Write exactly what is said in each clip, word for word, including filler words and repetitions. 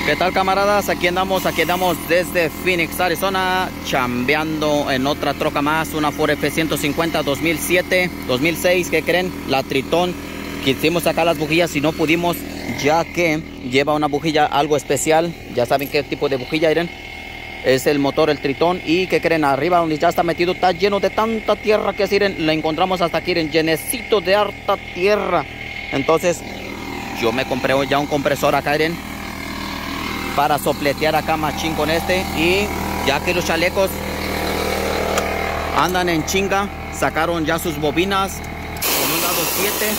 ¿Qué tal, camaradas? Aquí andamos, aquí andamos desde Phoenix, Arizona, chambeando en otra troca más, una Ford F ciento cincuenta dos mil siete, dos mil seis. ¿Qué creen? La Tritón. Quisimos sacar las bujías y no pudimos, ya que lleva una bujilla algo especial. Ya saben qué tipo de bujilla, miren. Es el motor, el Tritón. Y ¿qué creen? Arriba donde ya está metido está lleno de tanta tierra que así, miren, la encontramos hasta aquí, miren, llenecito de harta tierra. Entonces yo me compré ya un compresor acá, miren, para sopletear acá machín con este. Y ya que los chalecos andan en chinga, sacaron ya sus bobinas con un dado siete.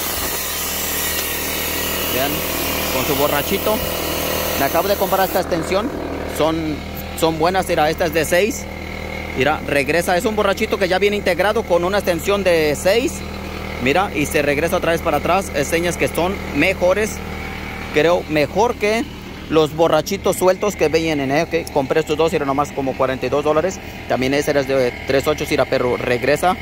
Vean, con su borrachito. Me acabo de comprar esta extensión. Son, son buenas. Mira, esta es de seis. Mira, regresa. Es un borrachito que ya viene integrado con una extensión de seis. Mira, y se regresa otra vez para atrás. Es señas que son mejores. Creo mejor que los borrachitos sueltos que vienen, ¿eh? Okay. Compré estos dos y era nomás como cuarenta y dos dólares. También ese era de tres punto ocho, Sira, pero regresa.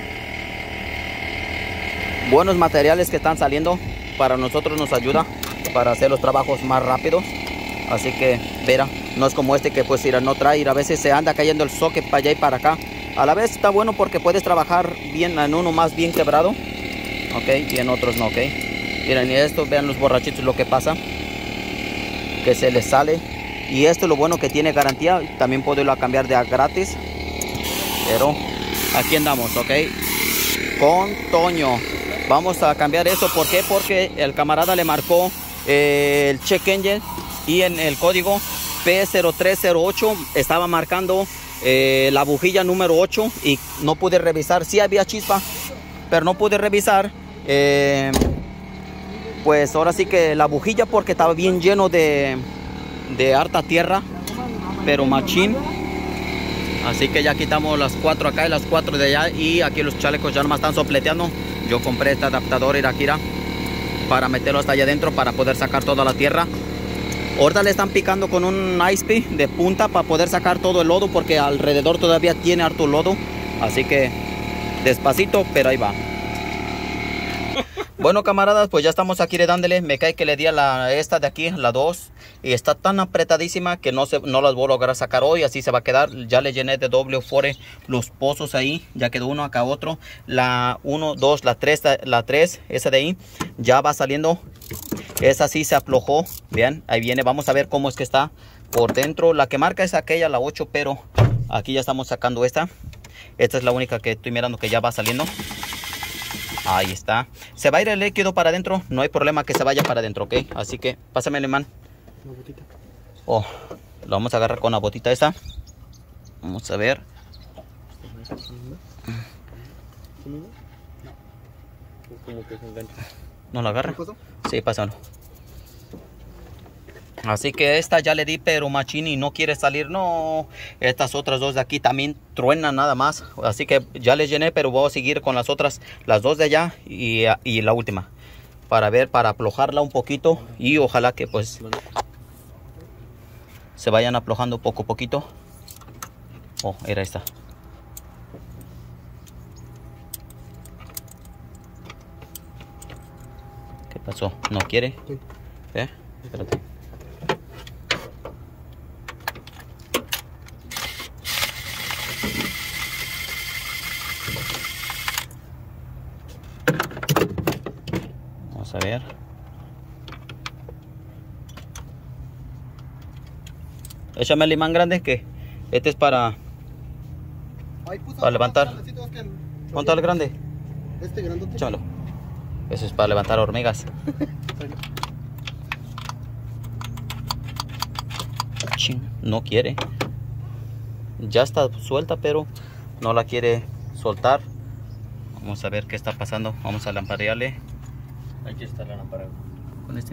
Buenos materiales que están saliendo. Para nosotros nos ayuda para hacer los trabajos más rápidos. Así que, verá, no es como este que pues Sira no trae. A veces se anda cayendo el socket para allá y para acá. A la vez está bueno porque puedes trabajar bien en uno más bien quebrado. Ok, y en otros no, ok. Miren, y esto, vean los borrachitos lo que pasa, que se les sale. Y esto es lo bueno, que tiene garantía. También puedo irlo a cambiar de a gratis. Pero aquí andamos, ok, con Toño. Vamos a cambiar eso. ¿Por qué? Porque el camarada le marcó eh, el check engine, y en el código P cero tres cero ocho estaba marcando eh, la bujilla número ocho, y no pude revisar. Sí había chispa, pero no pude revisar eh, pues ahora sí que la bujilla, porque estaba bien lleno de, de harta tierra, pero machín. Así que ya quitamos las cuatro acá y las cuatro de allá, y aquí los chalecos ya nomás están sopleteando. Yo compré este adaptador Irakira para meterlo hasta allá adentro para poder sacar toda la tierra. Ahorita le están picando con un ice pick de punta para poder sacar todo el lodo, porque alrededor todavía tiene harto lodo. Así que despacito, pero ahí va. Bueno, camaradas, pues ya estamos aquí dándole. Me cae que le di a la esta de aquí, la dos, y está tan apretadísima que no, se, no las voy a lograr sacar hoy. Así se va a quedar. Ya le llené de doble fore los pozos ahí. Ya quedó uno, acá otro. La uno, dos, la tres, la tres, esa de ahí ya va saliendo. Esa sí se aflojó. Vean, ahí viene. Vamos a ver cómo es que está por dentro. La que marca es aquella, la ocho, pero aquí ya estamos sacando esta. Esta es la única que estoy mirando que ya va saliendo. Ahí está. Se va a ir el líquido para adentro. No hay problema que se vaya para adentro, ¿ok? Así que pásame el imán. Una botita. Oh, lo vamos a agarrar con la botita esa. Vamos a ver. ¿No la agarra? Sí, pásalo. Así que esta ya le di, pero machín, y no quiere salir. No, estas otras dos de aquí también truenan nada más. Así que ya les llené, pero voy a seguir con las otras, las dos de allá y, y la última, para ver, para aflojarla un poquito. Y ojalá que pues se vayan aflojando poco a poquito. Oh, era esta. ¿Qué pasó? ¿No quiere? ¿Eh? Espérate. Vamos a ver. Échame el imán grande, que este es para para levantar. ¿Cuánto es el grande? Este grandote. Échamelo. Eso es para levantar hormigas. No quiere. Ya está suelta, pero no la quiere soltar. Vamos a ver qué está pasando. Vamos a lamparearle. Aquí está la lámpara. Con este.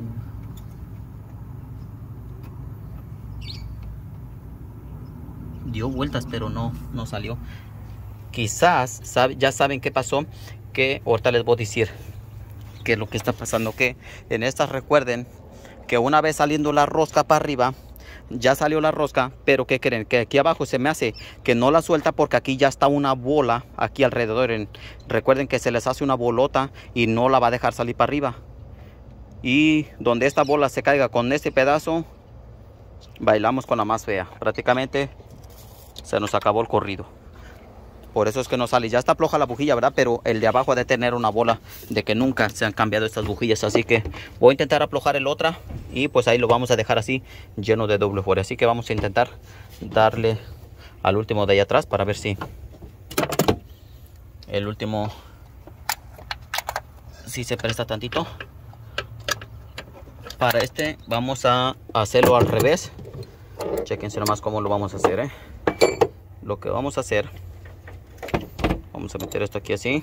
Dio vueltas, pero no, no salió. Quizás sabe, ya saben qué pasó. Que ahorita les voy a decir qué es lo que está pasando. Que en estas, recuerden que una vez saliendo la rosca para arriba, ya salió la rosca, pero ¿qué creen? Que aquí abajo se me hace que no la suelta, porque aquí ya está una bola aquí alrededor. Recuerden que se les hace una bolota y no la va a dejar salir para arriba. Y donde esta bola se caiga con este pedazo, bailamos con la más fea. Prácticamente se nos acabó el corrido. Por eso es que no sale. Ya está floja la bujilla, ¿verdad? Pero el de abajo ha de tener una bola de que nunca se han cambiado estas bujillas. Así que voy a intentar aflojar el otra. Y pues ahí lo vamos a dejar así, lleno de doble fuera. Así que vamos a intentar darle al último de allá atrás para ver si el último si se presta tantito. Para este vamos a hacerlo al revés. Chequense nomás cómo lo vamos a hacer, ¿eh? Lo que vamos a hacer, vamos a meter esto aquí así.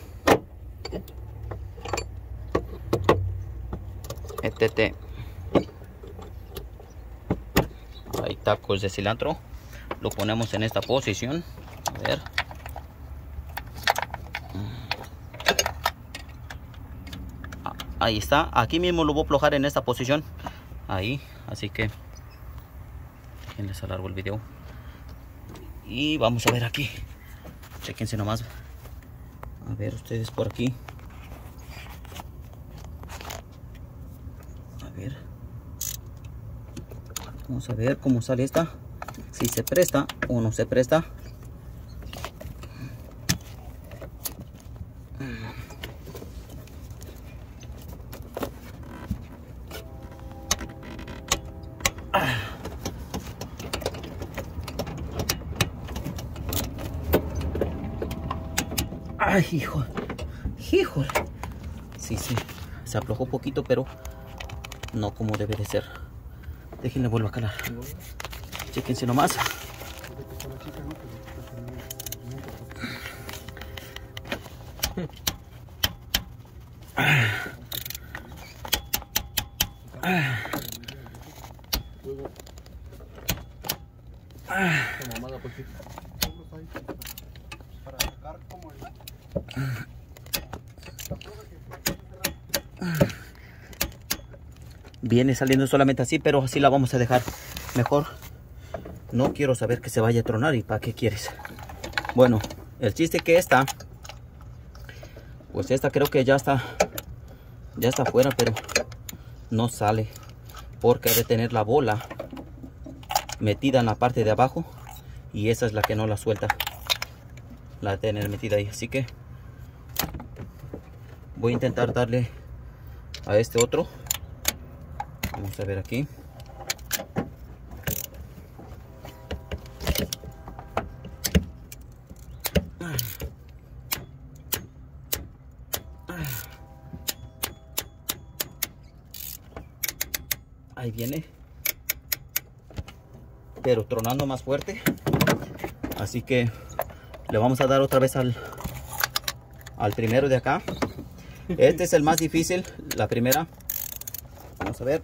Este, hay tacos de cilantro. Lo ponemos en esta posición. A ver. Ahí está. Aquí mismo lo voy a aflojar en esta posición. Ahí. Así que les alargo el video. Y vamos a ver aquí. Chequense nomás. A ver ustedes por aquí. A ver. Vamos a ver cómo sale esta. Si se presta o no se presta. Ay, hijo. Híjole. Sí, sí. Se aflojó un poquito, pero no como debe de ser. Déjenle vuelvo a calar. Chéquense nomás. Viene saliendo solamente así, pero así la vamos a dejar. Mejor no quiero saber que se vaya a tronar. ¿Y para qué quieres? Bueno, el chiste que esta, pues esta creo que ya está ya está afuera, pero no sale porque ha de tener la bola metida en la parte de abajo, y esa es la que no la suelta, la de tener metida ahí. Así que voy a intentar darle a este otro. Vamos a ver aquí. Ahí viene, pero tronando más fuerte. Así que le vamos a dar otra vez al, al primero de acá. Este es el más difícil, la primera. Vamos a ver.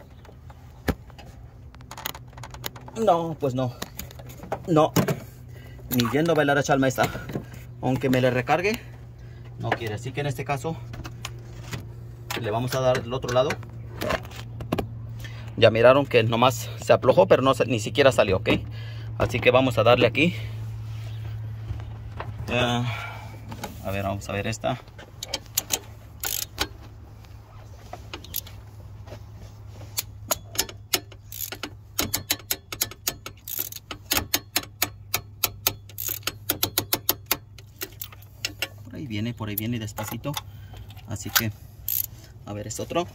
No, pues no. No. Ni yendo a bailar a Chalma está. Aunque me le recargue, no quiere. Así que en este caso le vamos a dar el otro lado. Ya miraron que nomás se aflojó, pero no, ni siquiera salió, ¿ok? Así que vamos a darle aquí. Uh, a ver, vamos a ver esta. Por ahí viene, por ahí viene despacito. Así que, a ver, es otro.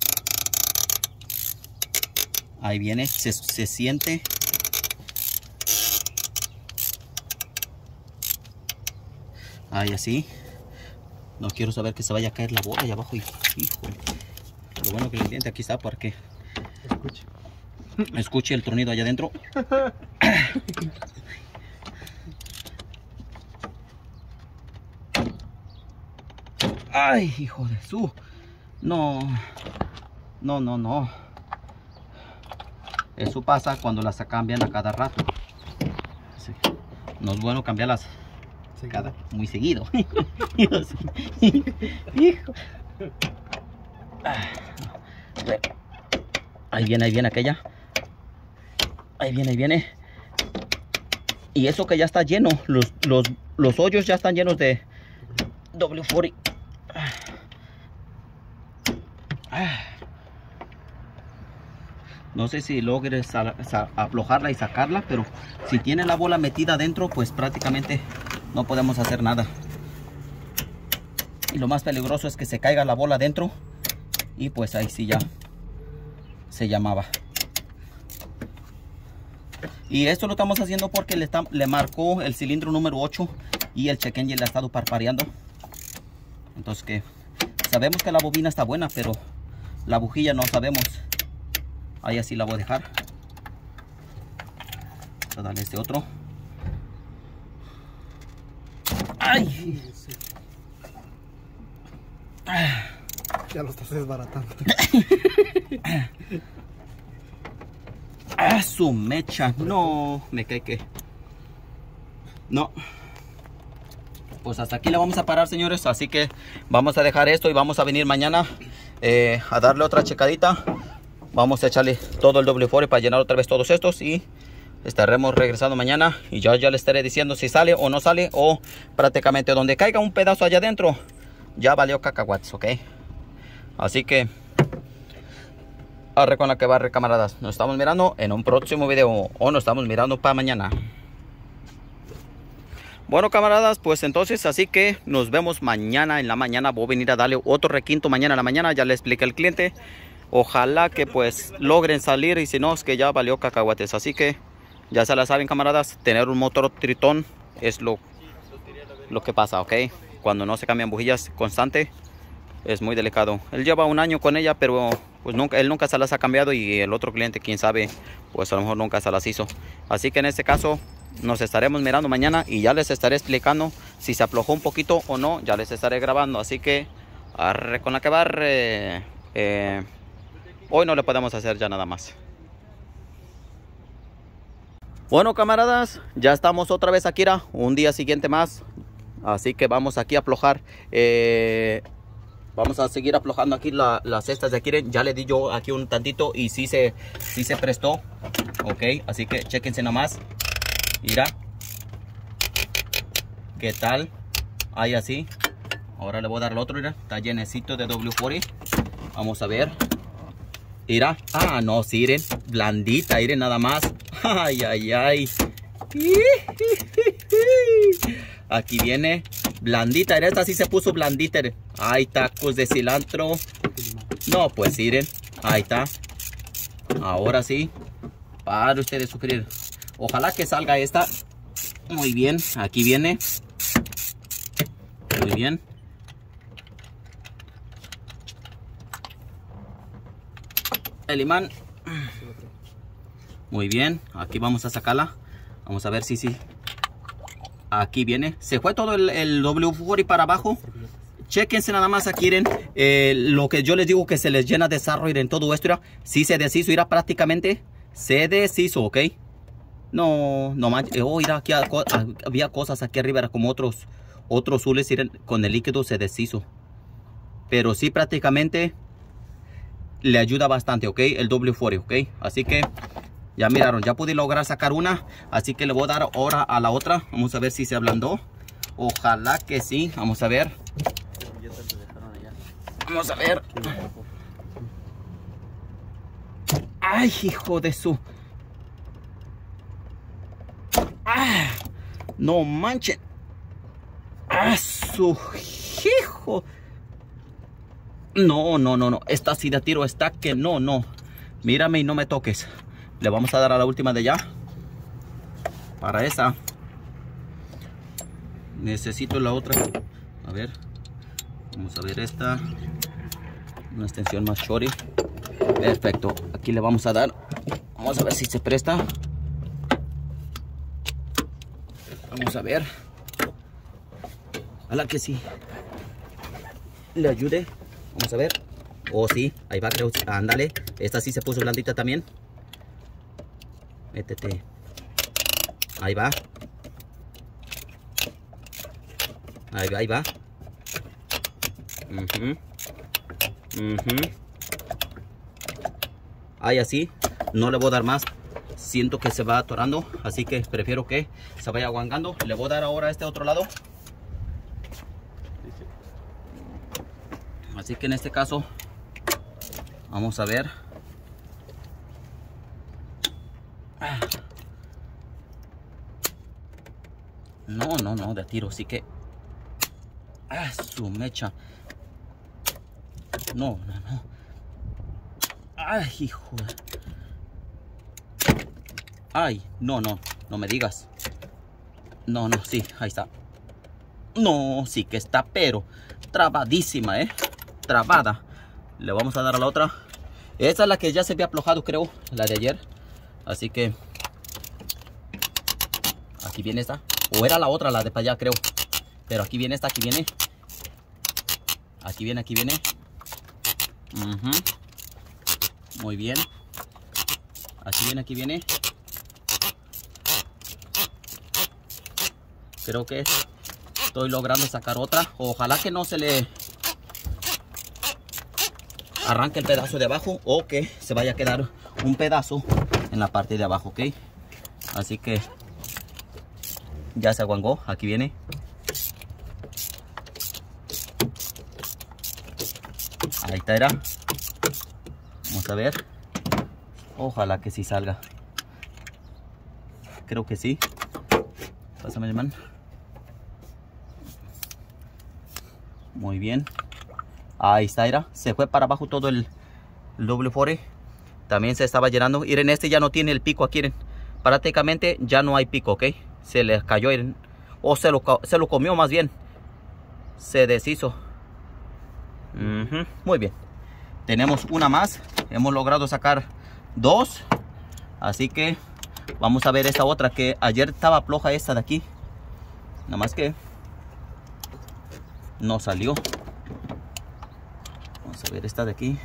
Ahí viene, se, se siente. Ahí así. No quiero saber que se vaya a caer la bola allá abajo. Híjole. Lo bueno que el diente aquí está para que escuche, escuche el tronido allá adentro. Ay, hijo de su. No. No, no, no. Eso pasa cuando las cambian a cada rato. No es bueno cambiarlas cada, muy seguido. Hijo. Ahí viene, ahí viene aquella. Ahí viene, ahí viene. Y eso que ya está lleno. Los, los, los hoyos ya están llenos de doble cuarenta. No sé si logres aflojarla y sacarla, pero si tiene la bola metida adentro, pues prácticamente no podemos hacer nada. Y lo más peligroso es que se caiga la bola adentro y pues ahí sí ya se llamaba. Y esto lo estamos haciendo porque le, está, le marcó el cilindro número ocho y el check engine le ha estado parpadeando. Entonces que sabemos que la bobina está buena, pero la bujía no sabemos. Ahí así la voy a dejar. Voy a darle este otro. ¡Ay! Ya lo estás desbaratando. ¡Ah, su mecha! No, me cae que... No. Pues hasta aquí le vamos a parar, señores. Así que vamos a dejar esto y vamos a venir mañana eh, a darle otra checadita. Vamos a echarle todo el doble cuarenta para llenar otra vez todos estos y estaremos regresando mañana. Y yo ya les estaré diciendo si sale o no sale, o prácticamente donde caiga un pedazo allá adentro, ya valió cacahuates, ¿ok? Así que arre con la que barre, camaradas. Nos estamos mirando en un próximo video, o nos estamos mirando para mañana. Bueno, camaradas, pues entonces así que nos vemos mañana en la mañana. Voy a venir a darle otro requinto mañana en la mañana. Ya le expliqué al cliente. Ojalá que pues logren salir, y si no es que ya valió cacahuates. Así que ya se la saben, camaradas, tener un motor Tritón es lo, lo que pasa, ¿ok? Cuando no se cambian bujillas constante es muy delicado. Él lleva un año con ella, pero pues nunca, él nunca se las ha cambiado, y el otro cliente, quién sabe, pues a lo mejor nunca se las hizo. Así que en este caso nos estaremos mirando mañana y ya les estaré explicando si se aflojó un poquito o no. Ya les estaré grabando. Así que arre con la que barre. Eh, hoy no le podemos hacer ya nada más. Bueno, camaradas, ya estamos otra vez aquí, un día siguiente más. Así que vamos aquí a aflojar. Eh, vamos a seguir aflojando aquí la, las cestas de aquí. Ya le di yo aquí un tantito y sí se, sí se prestó. Ok, así que chequense nada más. Mira. ¿Qué tal? Ahí así. Ahora le voy a dar el otro, mira. Está llenecito de doble cuarenta. Vamos a ver. Mira. Ah, no, sí, miren. Blandita, miren nada más. Ay, ay, ay. Aquí viene blandita. Esta sí se puso blandita. Hay tacos de cilantro. No, pues miren. Ahí está. Ahora sí. Para ustedes sufrir. Ojalá que salga esta. Muy bien. Aquí viene. Muy bien. El imán. Muy bien. Aquí vamos a sacarla. Vamos a ver si sí. Aquí viene. Se fue todo el, el doble cuarenta para abajo. Chequense nada más aquí, miren. Eh, lo que yo les digo que se les llena de sarro, en todo esto. Sí se deshizo. Irá prácticamente. Se deshizo, ¿ok? No, no manches. Oh, mira, aquí había cosas aquí arriba, era como otros otros azules, con el líquido se deshizo. Pero sí, prácticamente le ayuda bastante, ¿ok? El doble cuarenta, ¿ok? Así que ya miraron, ya pude lograr sacar una. Así que le voy a dar ahora a la otra. Vamos a ver si se ablandó. Ojalá que sí. Vamos a ver. Vamos a ver. Ay, hijo de su... Ah, no manchen. Ah, su hijo. No, no, no, no. Esta así de tiro está que no, no. Mírame y no me toques. Le vamos a dar a la última de ya. Para esa necesito la otra. A ver. Vamos a ver esta. Una extensión más chori. Perfecto. Aquí le vamos a dar. Vamos a ver si se presta. Vamos a ver. Ojalá que sí le ayude. Vamos a ver. Oh, sí. Ahí va, creo. Ándale. Esta sí se puso blandita también. Métete. Ahí va. Ahí va, ahí va. Uh-huh. Uh-huh. Ahí así. No le voy a dar más. Siento que se va atorando, así que prefiero que se vaya aguangando. Le voy a dar ahora a este otro lado. Así que en este caso vamos a ver. Ah. No, no, no, de tiro, sí que... Ah, su mecha. No, no, no. Ay, hijo de... Ay, no, no, no me digas. No, no, sí, ahí está. No, sí que está, pero trabadísima, ¿eh? Trabada. Le vamos a dar a la otra. Esa es la que ya se había aflojado, creo, la de ayer. Así que... Aquí viene esta. O era la otra, la de para allá, creo. Pero aquí viene esta, aquí viene. Aquí viene, aquí viene. Uh-huh. Muy bien. Aquí viene, aquí viene. Creo que estoy logrando sacar otra. Ojalá que no se le arranque el pedazo de abajo o que se vaya a quedar un pedazo en la parte de abajo, ¿ok? Así que ya se aguangó. Aquí viene. Ahí está, era. Vamos a ver. Ojalá que sí salga. Creo que sí. Pásame, hermano. Muy bien. Ahí está, era. Se fue para abajo todo el, el doble fore. También se estaba llenando. Miren, este ya no tiene el pico aquí. Miren. Prácticamente ya no hay pico, ¿ok? Se le cayó. Miren. O se lo, se lo comió más bien. Se deshizo. Uh-huh. Muy bien. Tenemos una más. Hemos logrado sacar dos. Así que vamos a ver esta otra que ayer estaba floja, esta de aquí. Nada más que no salió. Vamos a ver esta de aquí.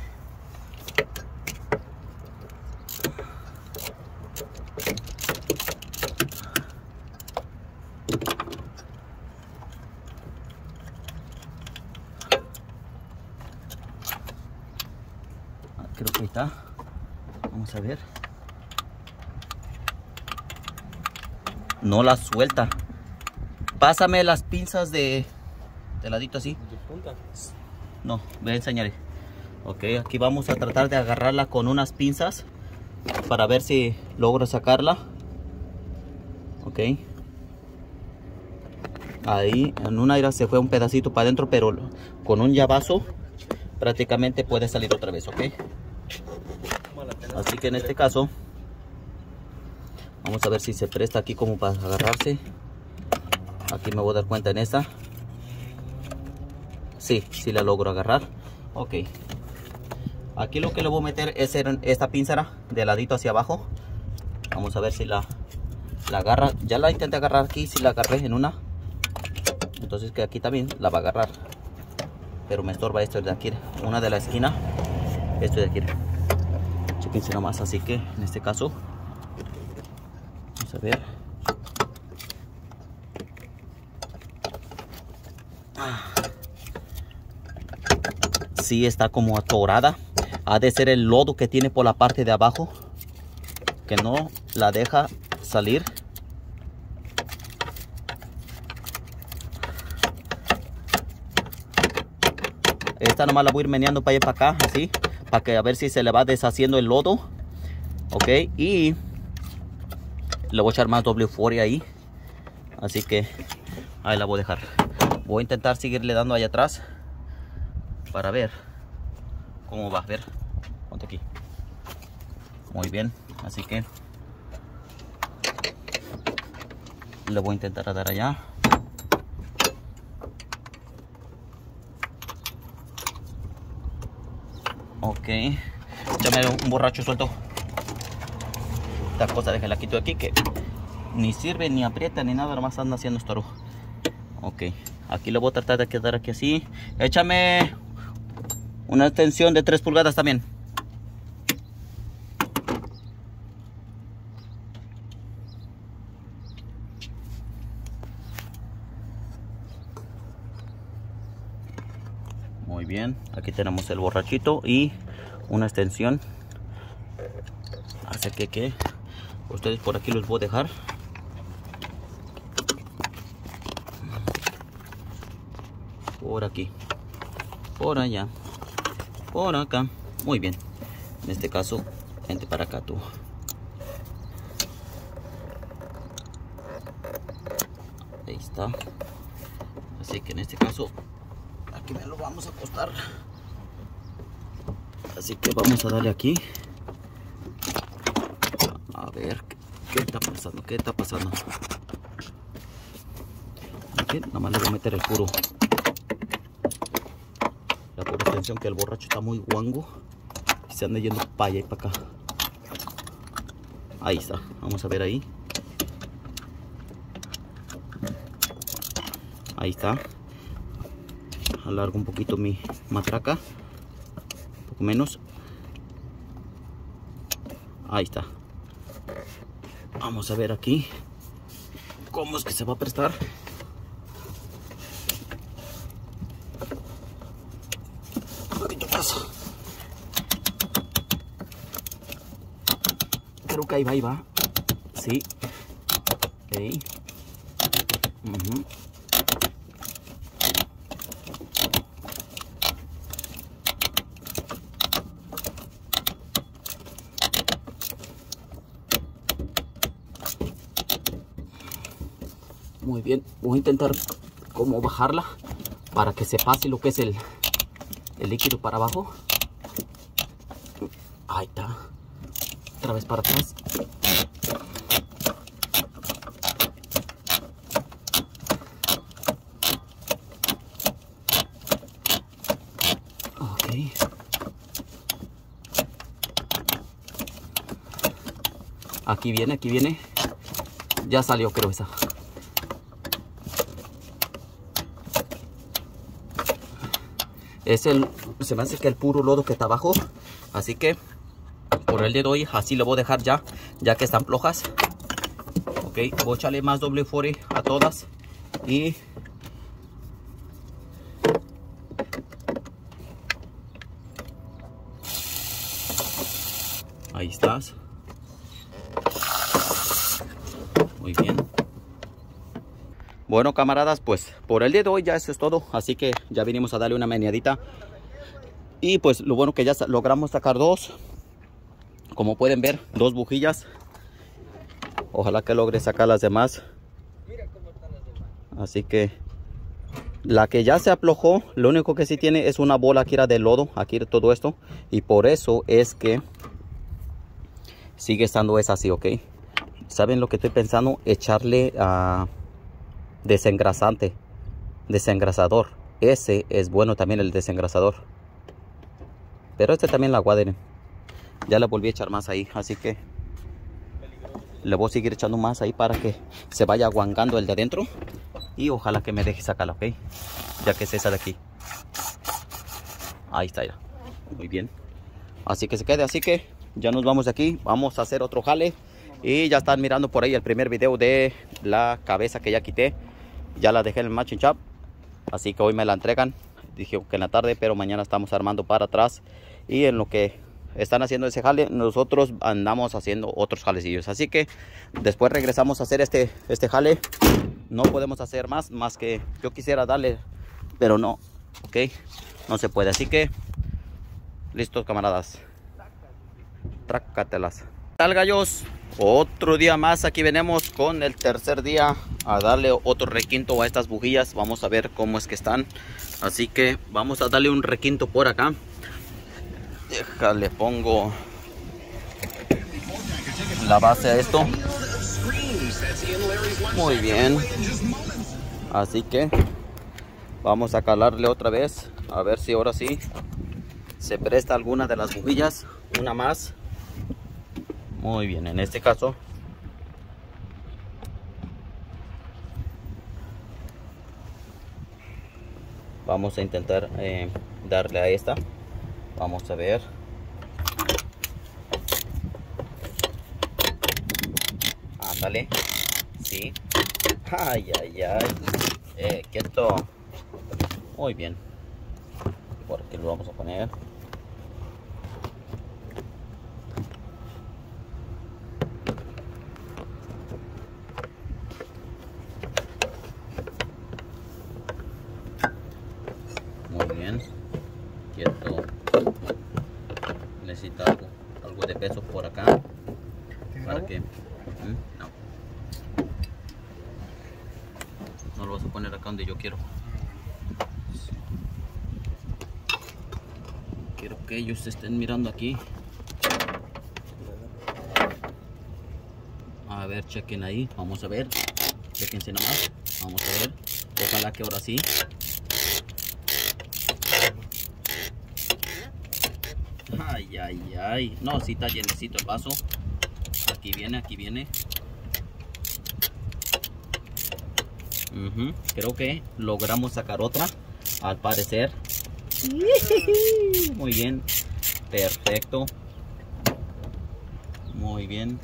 Creo que ahí está. Vamos a ver. No la suelta. Pásame las pinzas de, de ladito así. ¿De punta? No, voy a enseñarle. Ok, aquí vamos a tratar de agarrarla con unas pinzas para ver si logro sacarla. Ok. Ahí, en una ira se fue un pedacito para adentro, pero con un llavazo prácticamente puede salir otra vez, ok. Así que en este caso vamos a ver si se presta aquí como para agarrarse. Aquí me voy a dar cuenta en esta. Sí, sí la logro agarrar. Ok. Aquí lo que le voy a meter es esta pinza de ladito hacia abajo. Vamos a ver si la, la agarra. Ya la intenté agarrar aquí, si la agarré en una. Entonces que aquí también la va a agarrar. Pero me estorba esto de aquí. Una de la esquina. Esto de aquí. Chequense nomás. Así que en este caso vamos a ver. Sí está como atorada. Ha de ser el lodo que tiene por la parte de abajo, que no la deja salir. Esta nomás la voy a ir meneando para allá para acá, así, para que a ver si se le va deshaciendo el lodo. Ok, y le voy a echar más doble fore ahí. Así que ahí la voy a dejar. Voy a intentar seguirle dando allá atrás para ver cómo va. A ver, ponte aquí. Muy bien, así que le voy a intentar dar allá. Ok, échame un borracho suelto. Esta cosa déjala quito de aquí, que ni sirve, ni aprieta, ni nada, nomás anda haciendo estorbo. Ok, aquí le voy a tratar de quedar aquí así. Échame una extensión de tres pulgadas también. Muy bien, aquí tenemos el borrachito y una extensión. Así que, que ustedes por aquí los voy a dejar. Por aquí, por allá, por acá. Muy bien. En este caso, vente para acá tú. Ahí está. Así que en este caso, aquí me lo vamos a acostar. Así que vamos a darle aquí. A ver, ¿qué, qué está pasando? ¿Qué está pasando? Aquí, nada más le voy a meter el puro. La pura extensión, que el borracho está muy guango. Y se anda yendo para allá y para acá. Ahí está. Vamos a ver ahí. Ahí está. Alargo un poquito mi matraca. Un poco menos. Ahí está. Vamos a ver aquí cómo es que se va a prestar. Un poquito más. Creo que ahí va, ahí va. Sí. Ok. Uh-huh. Muy bien, voy a intentar como bajarla para que se pase lo que es el, el líquido para abajo. Ahí está. Otra vez para atrás. Ok. Aquí viene, aquí viene. Ya salió, creo, esa. Es el, se me hace que el puro lodo que está abajo. Así que por el día de hoy así lo voy a dejar ya, ya que están flojas. Ok, voy a echarle más doble cuarenta a todas. Y ahí estás. Muy bien. Bueno, camaradas, pues por el día de hoy ya eso es todo. Así que ya vinimos a darle una meneadita. Y pues lo bueno que ya logramos sacar dos. Como pueden ver, dos bujillas. Ojalá que logre sacar las demás. Así que la que ya se aflojó, lo único que sí tiene es una bola aquí era de lodo. Aquí todo esto. Y por eso es que sigue estando esa así, ¿ok? ¿Saben lo que estoy pensando? Echarle a... Uh, desengrasante, desengrasador. Ese es bueno también, el desengrasador. Pero este también la aguaden. Ya le volví a echar más ahí, así que le voy a seguir echando más ahí para que se vaya aguangando el de adentro. Y ojalá que me deje sacarla, ok, ya que es esa de aquí. Ahí está ya. Muy bien. Así que se quede, así que ya nos vamos de aquí. Vamos a hacer otro jale. Y ya están mirando por ahí el primer video de la cabeza que ya quité. Ya la dejé en el matching shop. Así que hoy me la entregan. Dije que en la tarde, pero mañana estamos armando para atrás. Y en lo que están haciendo ese jale, nosotros andamos haciendo otros jalecillos. Así que después regresamos a hacer este, este jale. No podemos hacer más, más que yo quisiera darle, pero no. Ok, no se puede. Así que listos, camaradas. Trácatelas. ¿Qué tal, gallos? Otro día más, aquí venimos con el tercer día a darle otro requinto a estas bujillas. Vamos a ver cómo es que están. Así que vamos a darle un requinto por acá. Déjale, pongo la base a esto. Muy bien. Así que vamos a calarle otra vez. A ver si ahora sí se presta alguna de las bujillas. Una más. Muy bien, en este caso vamos a intentar eh, darle a esta. Vamos a ver. Ándale. Sí. Ay, ay, ay. Eh, quieto. Muy bien. Por aquí lo vamos a poner. Quieto. Necesita algo, algo de peso por acá para que ¿Mm? no. vas a poner acá donde yo quiero. Quiero que ellos estén mirando aquí. A ver, chequen ahí. Vamos a ver. Chequense nada más. Vamos a ver. Ojalá que ahora sí. Ay, ay, ay. No, sí está llenecito el vaso. Aquí viene, aquí viene. Uh-huh. Creo que logramos sacar otra, al parecer. Muy bien. Perfecto. Muy bien.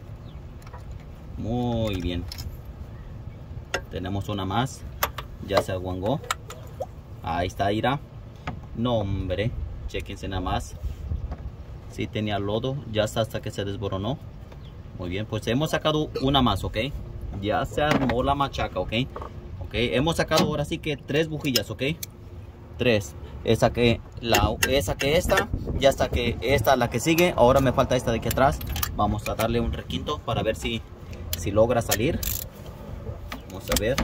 Muy bien. Tenemos una más. Ya se aguangó. Ahí está, Ira. No, hombre. Chequense nada más. Si sí, tenía lodo. Ya está hasta que se desboronó. Muy bien. Pues hemos sacado una más, ¿ok? Ya se armó la machaca, ¿ok? Ok. Hemos sacado ahora sí que tres bujillas, ¿ok? Tres. Esa que, la, esa que esta. Ya está que esta la que sigue. Ahora me falta esta de aquí atrás. Vamos a darle un requinto para ver si, si logra salir. Vamos a ver.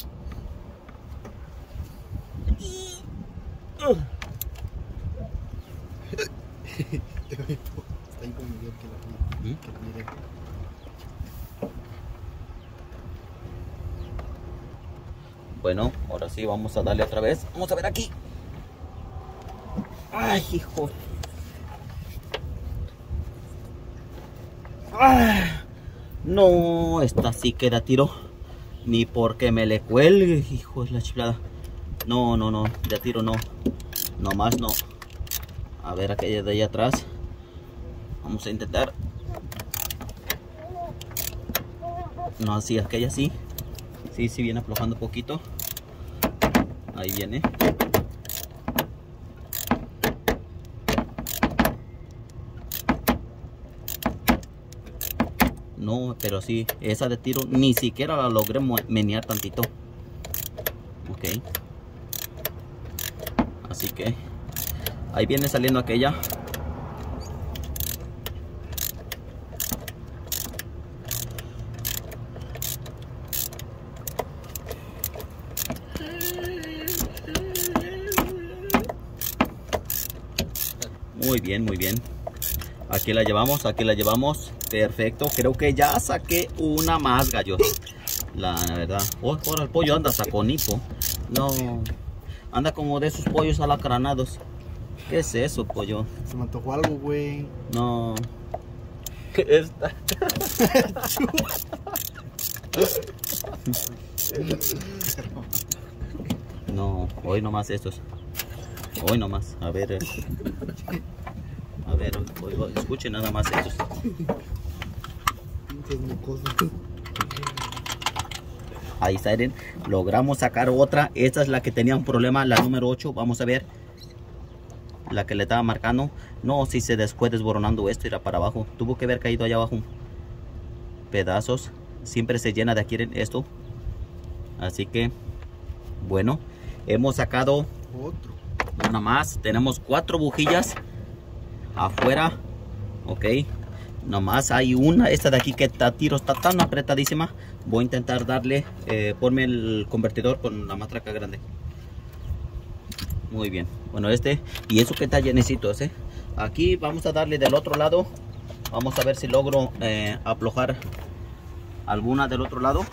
Uh. ¿Mm? Bueno, ahora sí vamos a darle otra vez. Vamos a ver aquí. Ay, hijo. Ah, no, esta sí queda tiro. Ni porque me le cuelgue, hijo de la chiflada. No, no, no, de tiro no. No más no. A ver aquella de allá atrás. Vamos a intentar. No, así, aquella sí. Sí, sí viene aflojando un poquito. Ahí viene. No, pero sí, esa de tiro ni siquiera la logré menear tantito. Ok. Así que ahí viene saliendo aquella. Muy bien, muy bien. Aquí la llevamos, aquí la llevamos. Perfecto. Creo que ya saqué una más, gallos. La verdad. Oh, ahora el pollo anda saconito. No. Anda como de esos pollos alacranados. ¿Qué es eso, pollo? Se me antojó algo, güey. No. ¿Qué está? No, hoy nomás estos. Hoy nomás. A ver. A ver, hoy, hoy, escuchen nada más estos. Ahí salen. Logramos sacar otra. Esta es la que tenía un problema, la número ocho. Vamos a ver. La que le estaba marcando. No, si se fue desboronando esto, irá para abajo. Tuvo que haber caído allá abajo. Pedazos. Siempre se llena de aquí en esto. Así que, bueno, hemos sacado otro. Una más. Tenemos cuatro bujillas afuera. Ok. Nomás hay una. Esta de aquí que está tiro está tan apretadísima. Voy a intentar darle. Eh, ponme el convertidor con la matraca grande. Muy bien. Bueno, este. Y eso que está llenecito ese. Aquí vamos a darle del otro lado. Vamos a ver si logro eh, aflojar alguna del otro lado.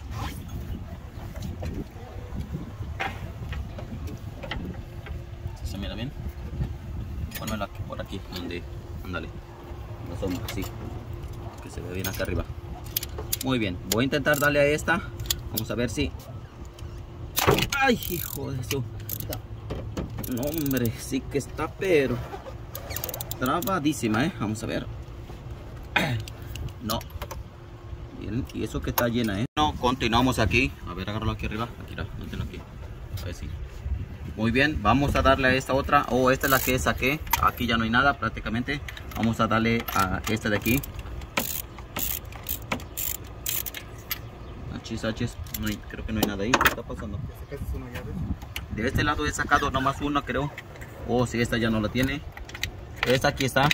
¿Se mira bien? Ponmela por aquí, donde, ándale, la sombra, así, que se ve bien acá arriba. Muy bien, voy a intentar darle a esta. Vamos a ver si. Ay, hijo de eso. No, hombre, sí que está, pero trabadísima, eh. Vamos a ver. No. Bien, y eso que está llena, eh. No, continuamos aquí. A ver, agárralo aquí arriba. Aquí, no, aquí. A ver si. Muy bien, vamos a darle a esta otra. Oh, esta es la que saqué. Aquí ya no hay nada prácticamente. Vamos a darle a esta de aquí. Achis, achis. No hay, creo que no hay nada ahí. ¿Qué está pasando? ¿Sacaste una llave? De este lado he sacado nomás una, creo. Oh, si esta ya no la tiene. Esta aquí está.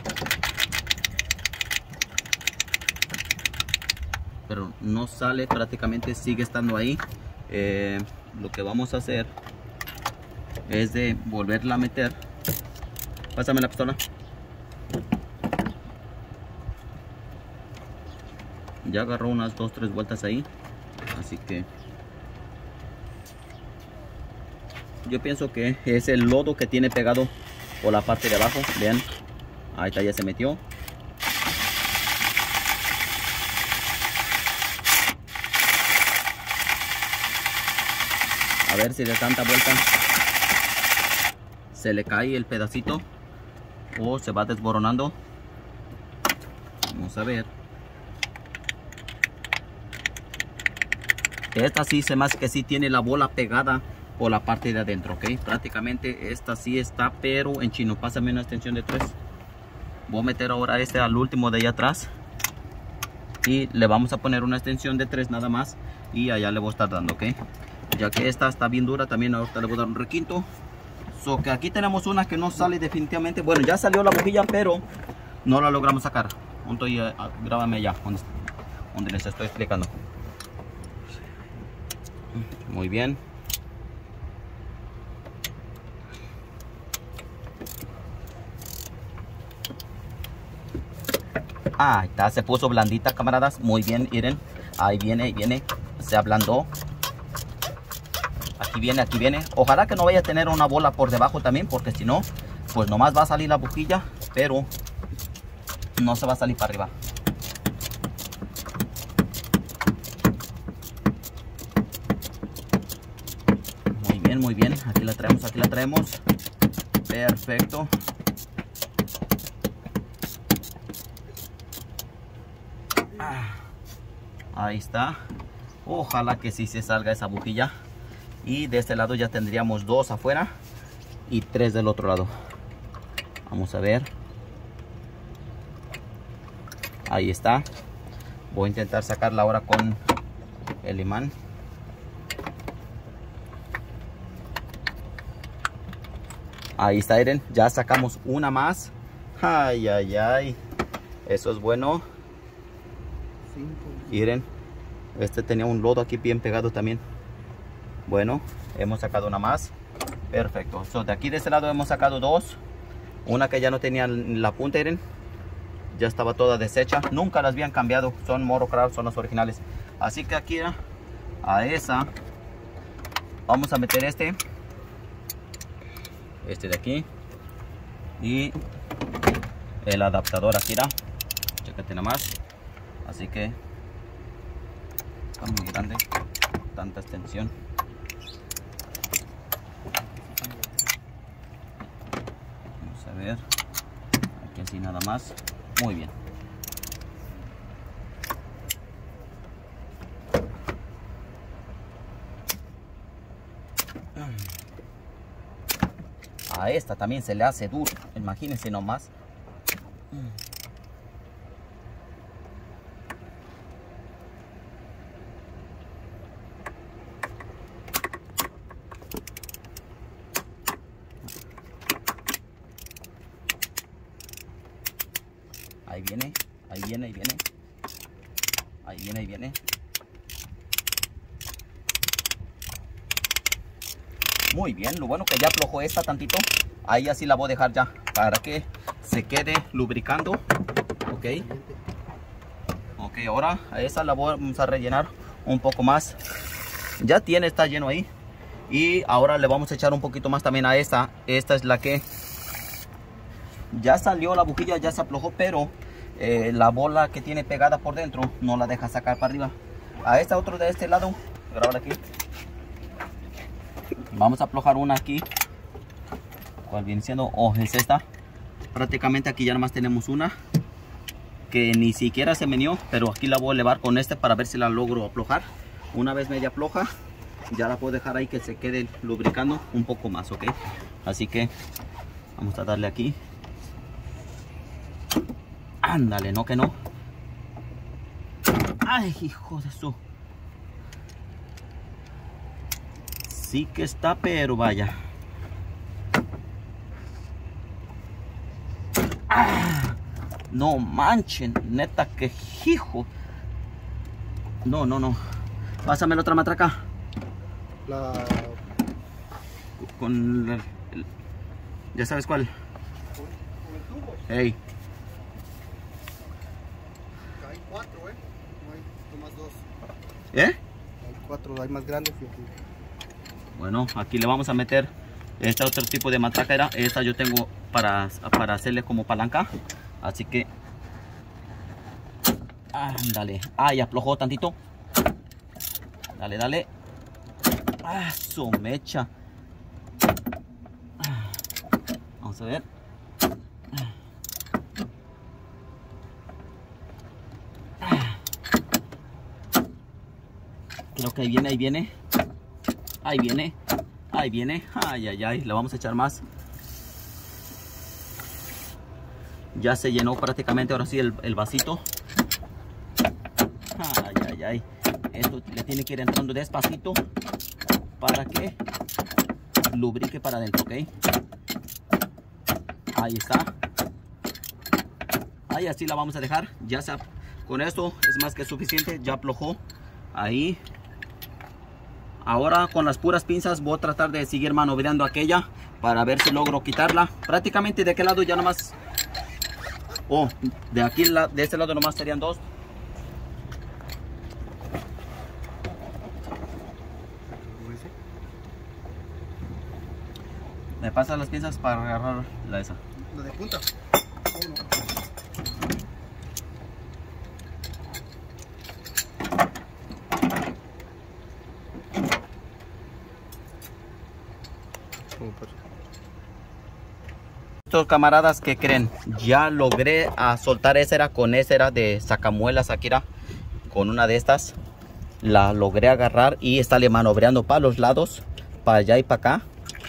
Pero no sale, prácticamente sigue estando ahí. eh, lo que vamos a hacer es de volverla a meter. Pásame la pistola. Ya agarró unas dos tres vueltas ahí, así que yo pienso que es el lodo que tiene pegado por la parte de abajo. Vean, ahí está, ya se metió. A ver si de tanta vuelta se le cae el pedacito o se va desboronando. Vamos a ver. Esta sí se me hace que sí tiene la bola pegada por la parte de adentro, ok. Prácticamente esta sí está, pero en chino. Pásame una extensión de tres. Voy a meter ahora este al último de allá atrás y le vamos a poner una extensión de tres nada más, y allá le voy a estar dando, ok. Ya que esta está bien dura, también ahorita le voy a dar un requinto. So que aquí tenemos una que no sale definitivamente. Bueno, ya salió la bujilla, pero no la logramos sacar. Entonces, uh, grábame ya donde, donde les estoy explicando. Muy bien. Ah, ahí está, se puso blandita, camaradas. Muy bien, miren. Ahí viene, ahí viene. Se ablandó. Aquí viene, aquí viene. Ojalá que no vaya a tener una bola por debajo también, porque si no, pues nomás va a salir la bujilla, pero no se va a salir para arriba. Muy bien, muy bien. Aquí la traemos, aquí la traemos. Perfecto. Ah, ahí está. Ojalá que sí se salga esa bujilla. Y de este lado ya tendríamos dos afuera y tres del otro lado. Vamos a ver. Ahí está. Voy a intentar sacarla ahora con el imán. Ahí está, miren. Ya sacamos una más. Ay, ay, ay. Eso es bueno. Miren. Este tenía un lodo aquí bien pegado también. Bueno, hemos sacado una más. Perfecto. So, de aquí de este lado hemos sacado dos. Una que ya no tenía la punta, miren. Ya estaba toda deshecha. Nunca las habían cambiado. Son Morocraft, son las originales. Así que aquí a esa vamos a meter este. Este de aquí. Y el adaptador aquí, ¿no? Chécate nada más. Así que está muy grande. Tanta extensión. Vamos a ver. Aquí así nada más. Muy bien. A esta también se le hace duro. Imagínense nomás. Ahí viene, ahí viene, ahí viene. Ahí viene, ahí viene. Muy bien, lo bueno que ya aflojó esta tantito. Ahí así la voy a dejar ya para que se quede lubricando. Ok. Ok, ahora a esa la vamos a rellenar un poco más. Ya tiene, está lleno ahí. Y ahora le vamos a echar un poquito más también a esta. Esta es la que ya salió la bujilla, ya se aflojó, pero eh, la bola que tiene pegada por dentro no la deja sacar para arriba. A esta otro de este lado, grabar aquí. Vamos a aflojar una aquí. ¿Cuál viene siendo? Oh, es esta. Prácticamente aquí ya nada más tenemos una que ni siquiera se meneó, pero aquí la voy a elevar con este para ver si la logro aflojar. Una vez media afloja, ya la puedo dejar ahí que se quede lubricando un poco más, ok. Así que vamos a darle aquí. Ándale, no que no. Ay, hijo de su. Sí que está, pero vaya. Ah, no manchen, neta que hijo. No, no, no. Pásame la otra matraca. La... Con el, el- ya sabes cuál. Con, con el tubo. Hey. Hay cuatro, eh. No hay nomás dos. ¿Eh? Hay cuatro, hay más grandes y aquí. Bueno, aquí le vamos a meter este otro tipo de matraca. Esta yo tengo para, para hacerle como palanca. Así que... Ándale. Ah, ya aflojó tantito. Dale, dale. Ah, su mecha. Vamos a ver. Creo que ahí viene, ahí viene. Ahí viene. Ahí viene. Ay, ay, ay. Le vamos a echar más. Ya se llenó prácticamente ahora sí el, el vasito. Ay, ay, ay. Esto le tiene que ir entrando despacito para que lubrique para adentro, ¿ok? Ahí está. Ahí así la vamos a dejar. Ya está. Con esto es más que suficiente. Ya aflojó. Ahí. Ahora con las puras pinzas voy a tratar de seguir maniobrando aquella para ver si logro quitarla. Prácticamente de aquel lado ya nomás. Oh, de aquí de este lado nomás serían dos. Me pasan las pinzas para agarrar la esa. La de punta. Uno. Estos camaradas que creen, ya logré a soltar esa era con esa era de sacamuelas aquí era, con una de estas. La logré agarrar y estarle manobreando para los lados, para allá y para acá.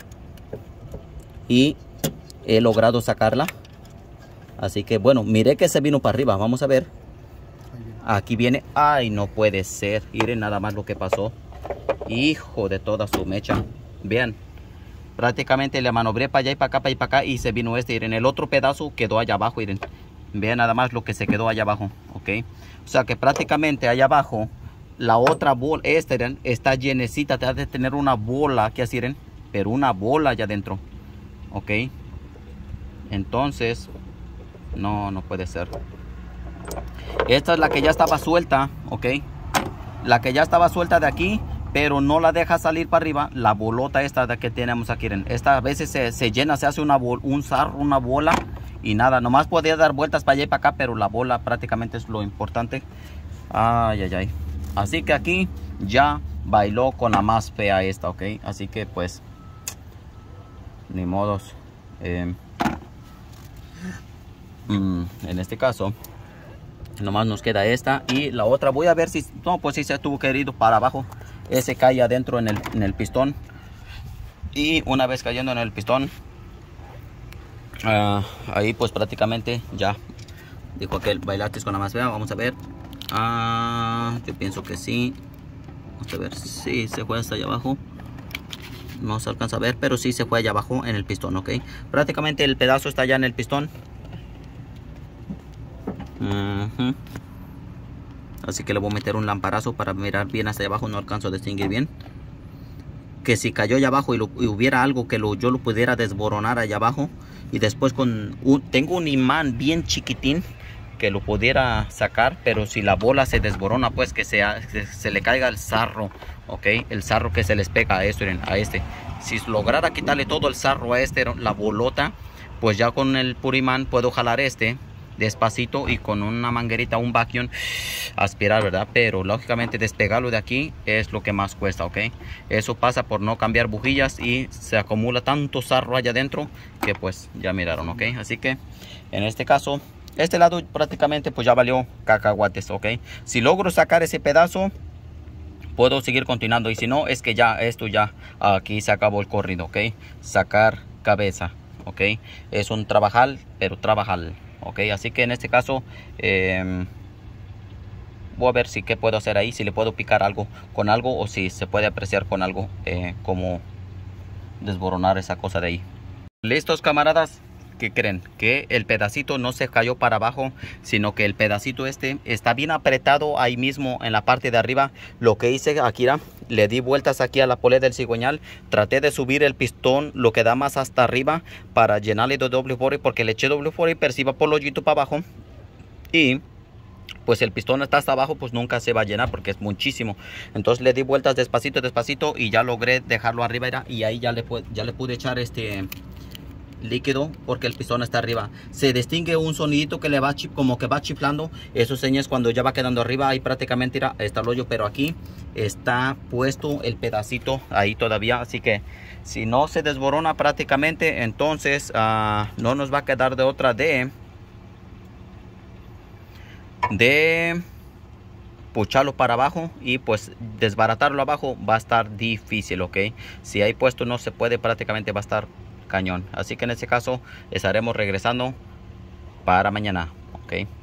Y he logrado sacarla. Así que bueno, miré que se vino para arriba. Vamos a ver. Aquí viene. Ay, no puede ser. Miren nada más lo que pasó. Hijo de toda su mecha. Vean. Prácticamente le manobré para allá y para acá, para allá y para acá. Y se vino este. Miren, el otro pedazo quedó allá abajo. Miren. Vean nada más lo que se quedó allá abajo. Ok. O sea que prácticamente allá abajo. La otra bola, esta está llenecita. Te has de tener una bola aquí así, miren. Pero una bola allá adentro. Ok. Entonces. No, no puede ser. Esta es la que ya estaba suelta. Ok. La que ya estaba suelta de aquí. Pero no la deja salir para arriba. La bolota esta de que tenemos aquí. Miren. Esta a veces se, se llena. Se hace una bol, un sarro, una bola. Y nada. Nomás podía dar vueltas para allá y para acá. Pero la bola prácticamente es lo importante. Ay, ay, ay. Así que aquí ya bailó con la más fea esta, ok. Así que pues, ni modos. Eh, mm, en este caso, nomás nos queda esta y la otra. Voy a ver si, no, pues si se tuvo que ir para abajo. Ese cae adentro en el, en el pistón. Y una vez cayendo en el pistón, uh, ahí pues prácticamente ya. Dijo aquel, bailaste con la más fea. Vamos a ver. Ah, yo pienso que sí. Vamos a ver si sí, se fue hasta allá abajo. No se alcanza a ver, pero sí se fue allá abajo en el pistón, ok. Prácticamente el pedazo está allá en el pistón. Uh-huh. Así que le voy a meter un lamparazo para mirar bien hasta allá abajo. No alcanzo a distinguir bien. Que si cayó allá abajo y, lo, y hubiera algo que lo, yo lo pudiera desboronar allá abajo. Y después con un, tengo un imán bien chiquitín que lo pudiera sacar, pero si la bola se desborona, pues que, sea, que se le caiga el sarro, ok, el sarro que se les pega a esto, a este. Si lograra quitarle todo el sarro a este, la bolota, pues ya con el puro imán puedo jalar este despacito y con una manguerita, un vacuum, aspirar, ¿verdad? Pero lógicamente despegarlo de aquí es lo que más cuesta, ok. Eso pasa por no cambiar bujillas y se acumula tanto sarro allá adentro que pues ya miraron, ok. Así que en este caso, este lado prácticamente pues ya valió cacahuates, ok. Si logro sacar ese pedazo, puedo seguir continuando. Y si no, es que ya esto ya aquí se acabó el corrido, ok. Sacar cabeza, ok. Es un trabajal, pero trabajal, ok. Así que en este caso eh, voy a ver si qué puedo hacer ahí. Si le puedo picar algo con algo o si se puede apreciar con algo eh, como desboronar esa cosa de ahí. Listos, camaradas. ¿qué creen? Que el pedacito no se cayó para abajo, sino que el pedacito este está bien apretado ahí mismo en la parte de arriba. Lo que hice aquí era, le di vueltas aquí a la polea del cigüeñal, traté de subir el pistón lo que da más hasta arriba para llenarle de doble cuarenta, porque le eché doble cuarenta y perciba por el hoyito para abajo, y pues el pistón está hasta abajo, pues nunca se va a llenar porque es muchísimo. Entonces le di vueltas despacito, despacito, y ya logré dejarlo arriba, era, y ahí ya le, ya le pude echar este líquido porque el pistón está arriba. Se distingue un sonidito que le va chip, como que va chiflando. Eso señas cuando ya va quedando arriba. Ahí prácticamente está el hoyo, pero aquí está puesto el pedacito ahí todavía. Así que si no se desborona prácticamente, entonces uh, no nos va a quedar de otra de de pucharlo para abajo, y pues desbaratarlo abajo va a estar difícil, ok. Si hay puesto no se puede, prácticamente va a estar cañón. Así que en este caso estaremos regresando para mañana, ok.